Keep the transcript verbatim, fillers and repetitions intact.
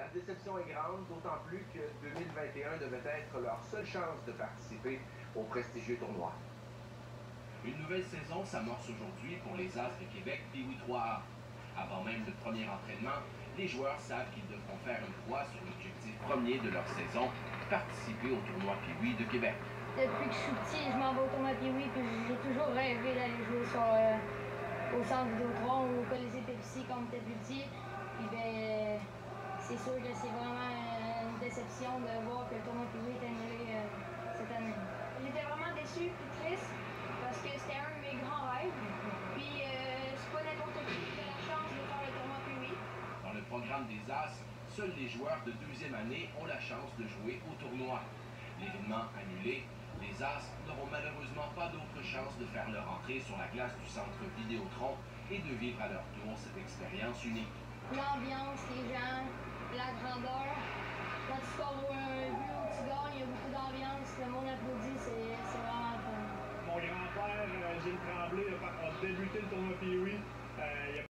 déception est grande, d'autant plus que deux mille vingt et un devait être leur seule chance de participer au prestigieux tournoi. Une nouvelle saison s'amorce aujourd'hui pour les As de Québec P W I trois A. Avant même le premier entraînement, les joueurs savent qu'ils devront faire une croix sur l'objectif premier de leur saison, participer au tournoi P W I de Québec. Depuis que je suis petit, je m'en vais au tournoi P W I, puis j'ai toujours rêvé d'aller jouer sur, euh, au centre Vidéotron ou au Colisée Pepsi quand on était plus petit. Puis ben, c'est sûr que c'est vraiment une déception de voir que le tournoi P W I est annulé euh, cette année. J'étais vraiment déçu et triste parce que c'était un de mes grands rêves. Puis euh, c'est pas n'importe qui qui a la chance de faire le tournoi P W I. Dans le programme des As, seuls les joueurs de deuxième année ont la chance de jouer au tournoi. L'événement annulé, les As n'auront malheureusement pas d'autre chance de faire leur entrée sur la glace du centre Vidéotron et de vivre à leur tour cette expérience unique. L'ambiance, les gens, la grandeur. Quand tu scores un but ou tu gagnes, il y a beaucoup d'ambiance, le monde applaudit, c'est vraiment fun. Mon grand-père, euh, Gilles Tremblay, a débuté le tournoi P W I. Euh,